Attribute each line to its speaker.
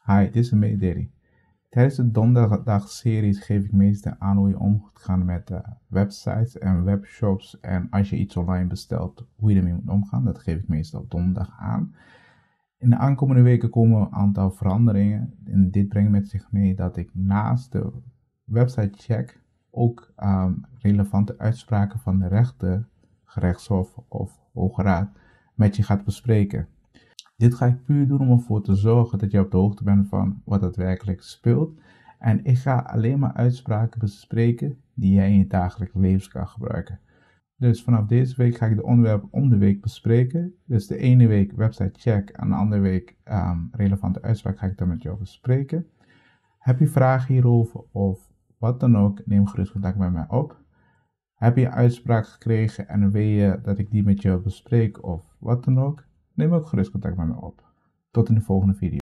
Speaker 1: Hi, dit is een mededeling. Tijdens de donderdagseries geef ik meestal aan hoe je om moet gaan met websites en webshops en als je iets online bestelt, hoe je ermee moet omgaan. Dat geef ik meestal op donderdag aan. In de aankomende weken komen een aantal veranderingen en dit brengt met zich mee dat ik naast de website check ook relevante uitspraken van de rechter, gerechtshof of Hoge Raad met je gaat bespreken. Dit ga ik puur doen om ervoor te zorgen dat je op de hoogte bent van wat daadwerkelijk speelt. En ik ga alleen maar uitspraken bespreken die jij in je dagelijks leven kan gebruiken. Dus vanaf deze week ga ik de onderwerpen om de week bespreken. Dus de ene week website check en de andere week relevante uitspraak ga ik dan met jou bespreken. Heb je vragen hierover of wat dan ook, neem gerust contact met mij op. Heb je een uitspraak gekregen en wil je dat ik die met jou bespreek of wat dan ook, neem ook gerust contact met me op. Tot in de volgende video.